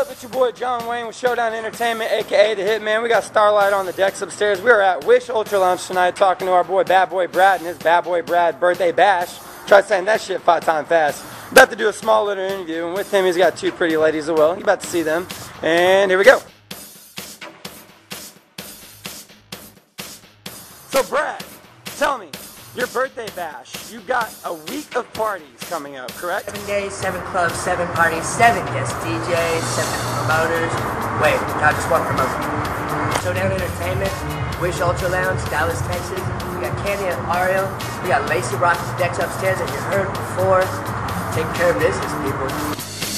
up? It's your boy John Wayne with Showdown Entertainment, aka The Hitman. We got Starlight on the decks upstairs. We are at Wish Ultra Lounge tonight talking to our boy Bad Boy Brad and his Bad Boy Brad birthday bash. Try saying that shit 5 times fast. About to do a small little interview, and with him he's got 2 pretty ladies as well. You're about to see them. And here we go. So Brad, tell me, your birthday bash, you've got a week of parties coming up, correct? 7 days, 7 clubs, 7 parties, 7 guest DJs, 7 promoters. Wait, not just one promoter. Showdown Entertainment, Wish Ultra Lounge, Dallas, Texas. We got Candy and Ariel. We got Lacey rocking the decks upstairs that you heard before. Take care of business, people.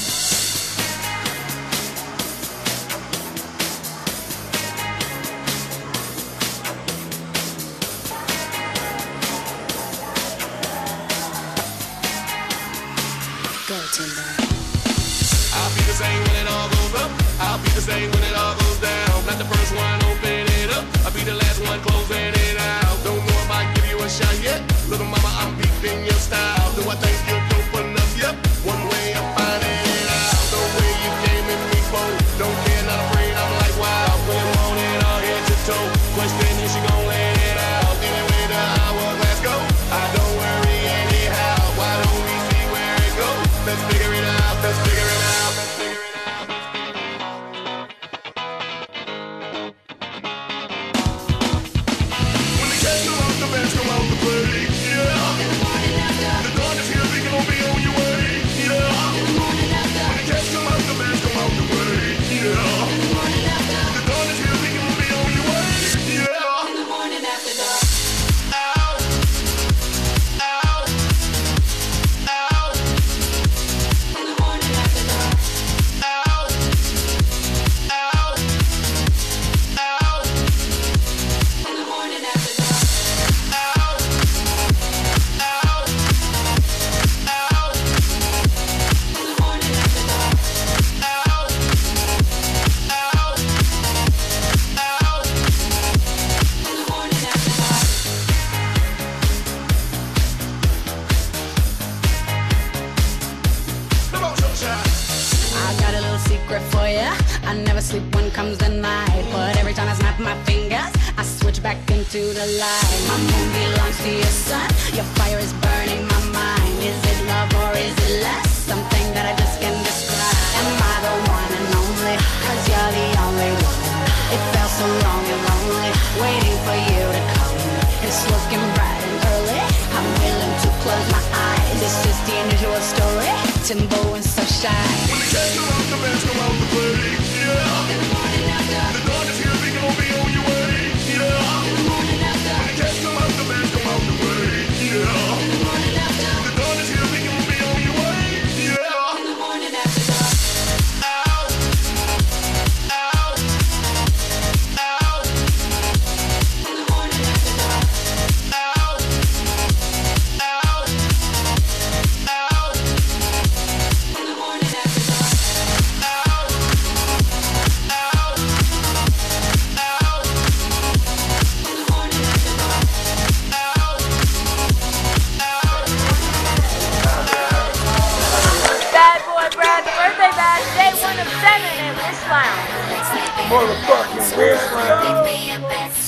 I'll be the same when it all goes up. I'll be the same when it all goes down. Not the first one open it up. I'll be the last one closing it out. Don't know if I give you a shot yet. Little mama, I'm peeping your style. Do I think you're dope enough? Yep. One way I'm finding it out. The way you came in me for. Don't care, not afraid. I'm like, wow. When you want it, I'll head to toe. Question is she gon' let it out? Anyway, the hourglass go. I don't worry anyhow. Why don't we see where it goes? Let's figure it out. Let's figure it out. Let's figure it out. When the cats come out, the bands come out to play. Yeah. The dawn is here, we gon' be on your way. Yeah. When the cats come out, the bands come out to play. Yeah. The dawn is here, we gon' be on your way. Yeah. In the morning after dark. Out. Out. Out. In the morning after dark. Out. Out. Out. In the morning after dark. Out. Out. Out. In the morning after dark. Out. Out. Out. In the morning after dark. Come on, sunshine. I got a little secret for ya. I never sleep when comes the night, but every time I snap my fingers, I switch back into the light. My moon belongs to your sun. Your fire is burning my mind. Is it love or is it less? Something that I just can't describe. Am I the one and only? 'Cause you're the only one. It felt so long and lonely, waiting for you to come. It's looking bright and early. I'm willing to close my eyes. It's just the unusual story. Timbo and Sunshine. When the cats come out, the bands come out to play. Yeah. In the morning after. The dawn is here, we gon' be on your way. Yeah. In the morning after. When the cats come out, the bands come out to play. Yeah. In the morning after. The dawn is here, we gon' be on your way. Yeah. In the morning after dark. Out. Out. Out. In the morning after dark. Out. Out. Out. In the morning after dark. Out. Out. Out. In the morning after dark. Out. Bad Boy Brad, the birthday bash, day 1 of 7 at Wish Lounge. Motherfucking Wish Lounge.